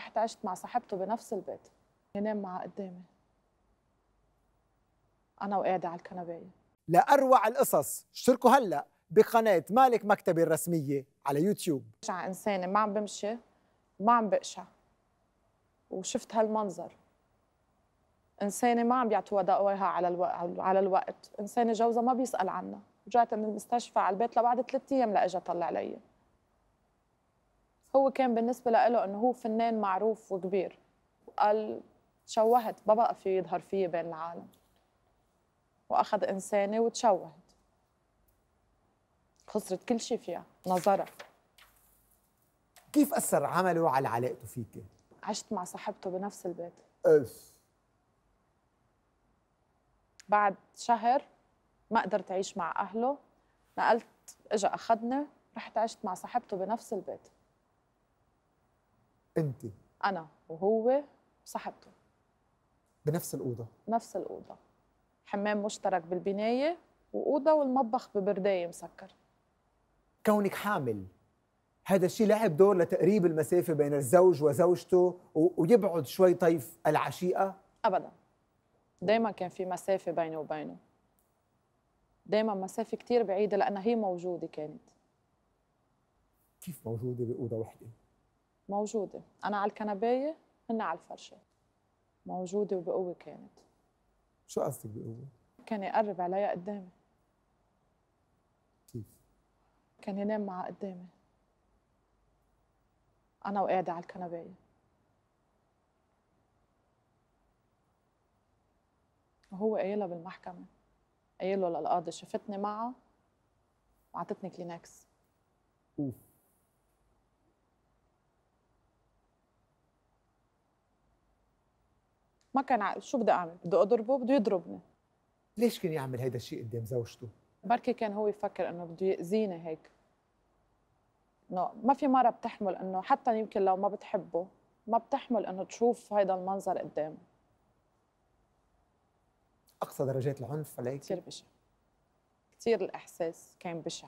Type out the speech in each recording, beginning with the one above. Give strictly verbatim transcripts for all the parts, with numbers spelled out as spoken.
رحت عشت مع صاحبته بنفس البيت، ينام معها قدامي أنا وقاعدة على الكنباية. لأروع القصص اشتركوا هلأ بقناة مالك مكتبي الرسمية على يوتيوب. بقشع إنسانة ما عم بمشي وما عم بقشع، وشفت هالمنظر. إنسانة ما عم بيعطوها دواها على الوقت، على الوقت، إنسانة جوزها ما بيسأل عنها. رجعت من المستشفى على البيت لبعد ثلاث أيام لإجا طلع علي. هو كان بالنسبة له إنه هو فنان معروف وكبير، وقال تشوهت ما بقى في يظهر فيي بين العالم، وأخذ إنسانة وتشوهت، خسرت كل شيء فيها، نظرها. كيف أثر عمله على علاقته فيك؟ عشت مع صاحبته بنفس البيت. أف. بعد شهر ما قدرت أعيش مع أهله، نقلت، إجا أخذني، رحت عشت مع صاحبته بنفس البيت. أنت أنا وهو وصاحبته بنفس الأوضة؟ نفس الأوضة، حمام مشترك بالبناية، وأوضة والمطبخ ببرداية مسكر. كونك حامل، هذا الشيء لعب دور لتقريب المسافة بين الزوج وزوجته ويبعد شوي طيف العشيقة؟ أبداً، دايماً كان في مسافة بيني وبينه، دايماً مسافة كتير بعيدة لأنها هي موجودة كانت. كيف موجودة بأوضة وحدة؟ موجودة، أنا على الكنباية هن على الفرشة، موجودة وبقوة كانت. شو قصدك بقوة؟ كان يقرب عليها قدامي. كيف؟ كان ينام معها قدامي أنا وقاعدة على الكنباية. وهو قايلها بالمحكمة، قايله للقاضي شفتني معها وعطتني كلينكس. أوف. ما كان ع... شو بدي أعمل؟ بدي أضربه؟ بده يضربني. ليش كان يعمل هيدا الشيء قدام زوجته؟ بركي كان هو يفكر إنه بده يأذيني هيك. إنه ما في مرة بتحمل إنه حتى يمكن لو ما بتحبه ما بتحمل إنه تشوف هيدا المنظر قدامه. أقصى درجات العنف عليك؟ كثير بشع، كثير الإحساس كان بشع.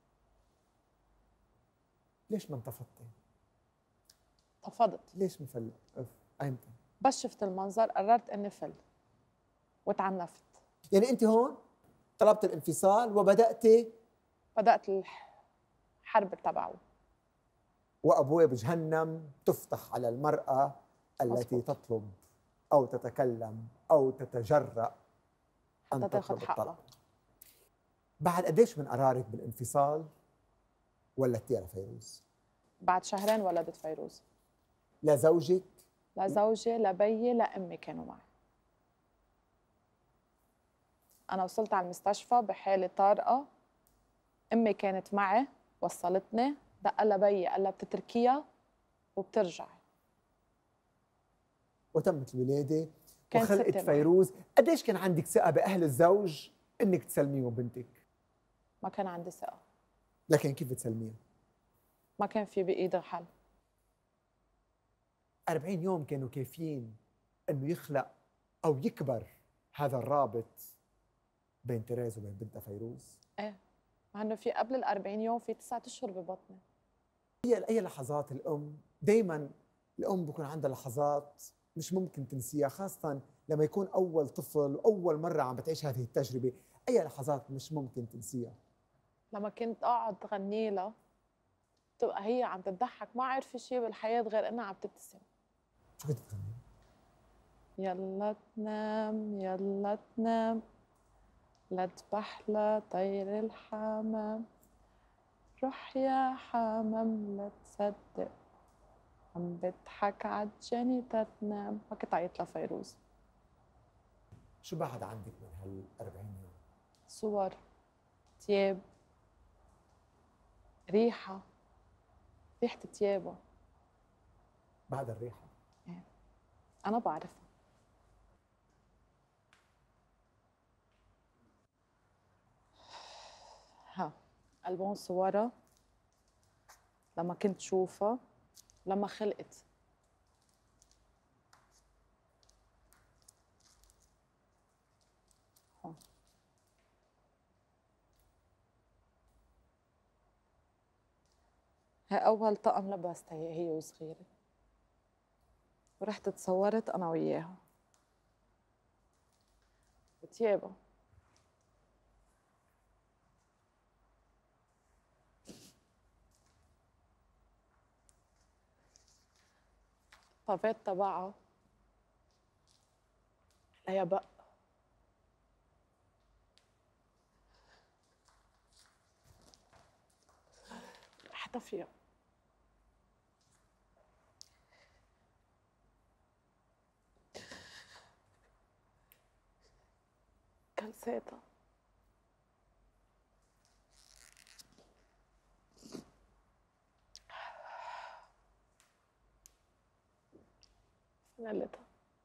ليش ما انتفضتي؟ تفضت. ليش مفلق؟ أوف. أيمتى؟ بس شفت المنظر قررت إني فل وتعنفت. يعني أنت هون طلبت الانفصال وبدأتي بدأت الحرب تبعه. وأبواب جهنم تفتح على المرأة التي مزبوط. تطلب أو تتكلم أو تتجرأ حتى أن تاخذ تطلب حقها. الطلاق. بعد قديش من قرارك بالانفصال ولدتي يا فيروز؟ بعد شهرين ولدت فيروز. لا زوجك؟ لا زوجي، لا بيي، لا أمي كانوا معي. أنا وصلت على المستشفى بحالة طارئة، أمي كانت معي وصلتني، دق لها بيي قال لها بتتركيها وبترجعي. وتمت الولادة كانت وخلقت ستي معي. فيروز. قديش كان عندك ثقة بأهل الزوج إنك تسلميهم بنتك؟ ما كان عندي ثقة. لكن كيف تسلميها؟ ما كان في بإيدي حل. أربعين يوم كانوا كافيين إنه يخلق أو يكبر هذا الرابط بين تيريز وبين بنتها فيروز؟ إيه، مع إنه في قبل الأربعين يوم في تسعة أشهر ببطني. هي أي لحظات الأم دايماً الأم بكون عندها لحظات مش ممكن تنسيها، خاصة لما يكون أول طفل وأول مرة عم بتعيش هذه التجربة. أي لحظات مش ممكن تنسيها؟ لما كنت أقعد غني لها تبقى هي عم تضحك، ما عارفة شيء بالحياة غير إنها عم تبتسم. شو كنت تغني؟ يلا تنام يلا تنام، لا تبحلى طير الحمام، روح يا حمام لا تصدق عم بضحك عالجني تتنام. ما كنت عيط لفيروز. شو بعد عندك من هالأربعين يوم؟ صور، تياب، ريحة، ريحة تيابها. بعد الريحة؟ إيه. أنا بعرفها. ها ألبوم صورها لما كنت شوفها لما خلقت. ها. هي أول طقم لبستها هي وصغيرة. ورحت تصورت انا وياها بتيابها. الطافات تبعها هي بق احتفيها. كلساتها فنلتها.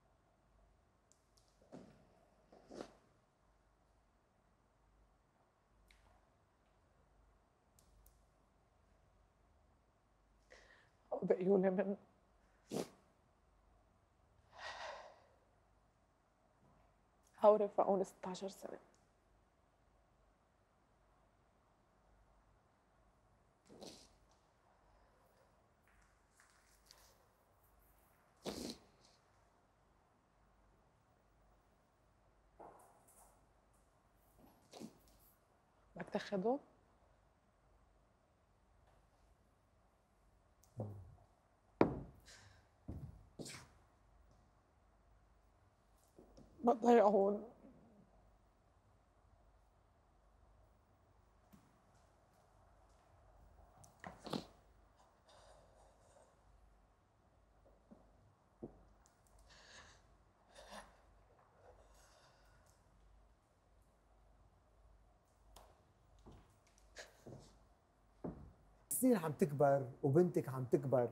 وبقيولي من هو رفقوني ستة عشر سنة. بدك تاخده؟ ما تضيعون. السنين عم تكبر وبنتك عم تكبر،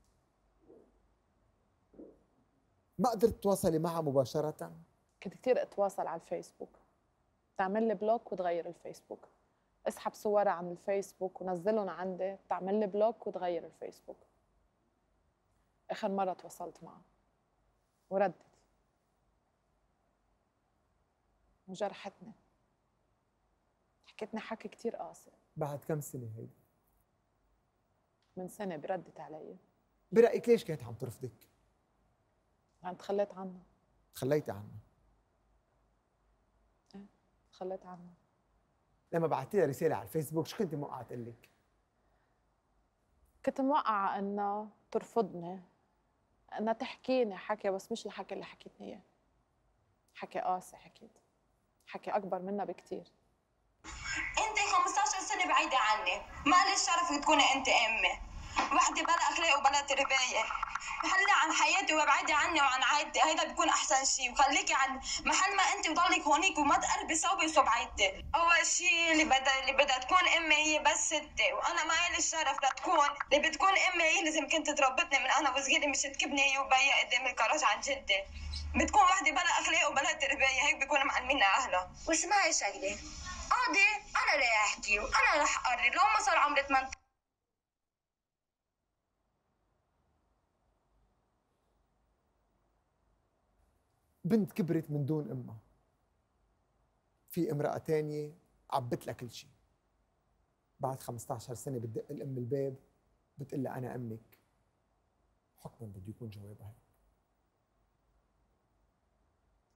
ما قدرت تتواصلي معها مباشرة؟ كنت كتير اتواصل على الفيسبوك، تعمل لي بلوك وتغير الفيسبوك، اسحب صورها عن الفيسبوك ونزلهم عندي، تعمل لي بلوك وتغير الفيسبوك. اخر مرة تواصلت معها وردت وجرحتني، حكتني حكي كتير قاسي. بعد كم سنة هيدي؟ من سنة بردت علي. برأيك ليش كانت عم ترفضك؟ أنا تخليت عنها. تخليتي عنها؟ ايه تخليت عنها. لما بعتي لها رسالة على الفيسبوك شو كنت موقعة تقول لك؟ كنت موقعة إنها ترفضني، إنها تحكيني حكي بس مش الحكي اللي حكيتني إياه. حكي قاسي حكيت، حكي أكبر منا بكتير. انت خمسة عشر سنة بعيدة عني، ما لي الشرف تكوني انت امي. وحدة بلا اخلاق وبلا تربية. خلي عن حياتي وابعدي عني وعن عائلتي، هيدا بيكون احسن شيء، وخليكي عن محل ما انت وضلك هونيك وما تقربي صوبي وصوب عائلتي. اول شيء اللي بدها اللي بدها تكون امي هي بس ستي، وانا ما لي الشرف لتكون، اللي بتكون امي هي لازم كنت تربتني من انا وصغيرة، مش تكبني هي وبيا قدام الكراج عن جدي. بتكون وحدة بلا اخلاق وبلا تربية، هيك بيكونوا معلمينها اهلها. واسمعي شغلة، قاضي انا اللي احكي وانا رح اقرر لو ما صار عمري ثمانية. بنت كبرت من دون امها، في امرأة تانية عبت لها كل شيء. بعد خمسة عشر سنة بتدق الام الباب بتقول لها انا امك، حكما بده يكون جوابها هيك.